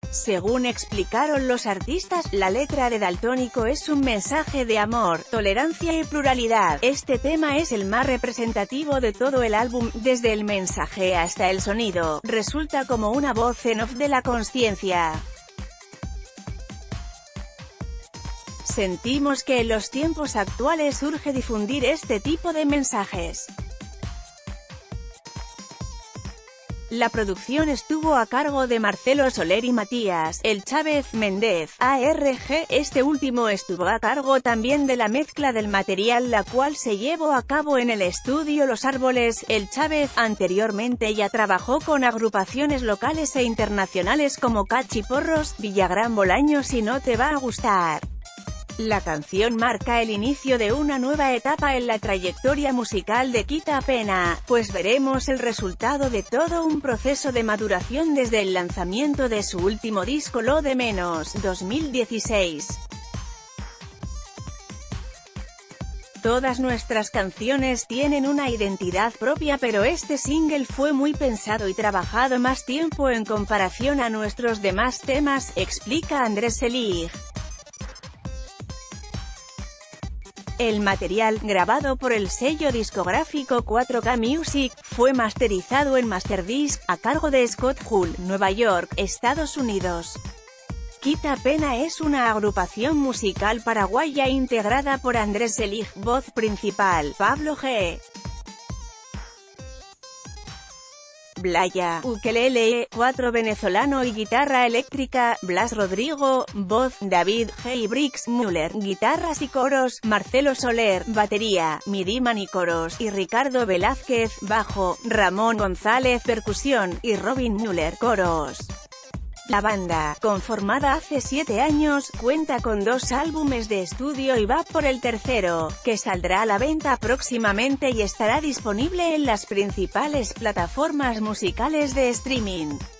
Según explicaron los artistas, la letra de Daltónico es un mensaje de amor, tolerancia y pluralidad. Este tema es el más representativo de todo el álbum, desde el mensaje hasta el sonido. Resulta como una voz en off de la consciencia. Sentimos que en los tiempos actuales urge difundir este tipo de mensajes. La producción estuvo a cargo de Marcelo Soler y Matías El Chávez Méndez, ARG. Este último estuvo a cargo también de la mezcla del material, la cual se llevó a cabo en el estudio Los Árboles. El Chávez anteriormente ya trabajó con agrupaciones locales e internacionales como Cachiporros, Villagrán Bolaños y No Te Va a Gustar. La canción marca el inicio de una nueva etapa en la trayectoria musical de Quita Pena, pues veremos el resultado de todo un proceso de maduración desde el lanzamiento de su último disco Lo de Menos, 2016. Todas nuestras canciones tienen una identidad propia, pero este single fue muy pensado y trabajado más tiempo en comparación a nuestros demás temas, explica Andrés Selig. El material, grabado por el sello discográfico 4K Music, fue masterizado en Masterdisc, a cargo de Scott Hull, Nueva York, Estados Unidos. Quita Pena es una agrupación musical paraguaya integrada por Andrés Selig, voz principal, Pablo G. Blaya, ukelele, 4 venezolano y guitarra eléctrica, Blas Rodrigo, voz, David G. y Brix Müller, guitarras y coros, Marcelo Soler, batería, Midimán y coros, y Ricardo Velázquez, bajo, Ramón González, percusión, y Robin Müller, coros. La banda, conformada hace 7 años, cuenta con 2 álbumes de estudio y va por el tercero, que saldrá a la venta próximamente y estará disponible en las principales plataformas musicales de streaming.